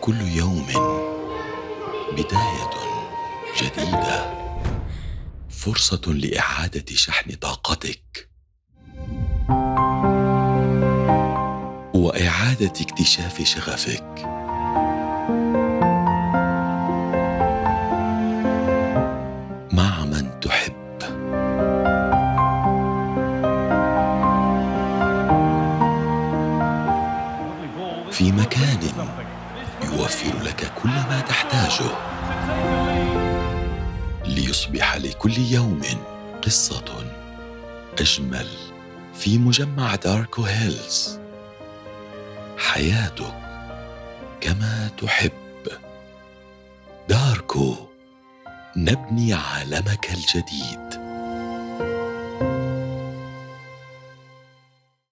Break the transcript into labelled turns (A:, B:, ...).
A: كل يوم بداية جديدة، فرصة لإعادة شحن طاقتك وإعادة اكتشاف شغفك. مع من تحب. في مكان يوفر لك كل ما تحتاجه ليصبح لكل يوم قصة أجمل. في مجمع داركو هيلز، حياتك كما تحب. داركو، نبني عالمك الجديد.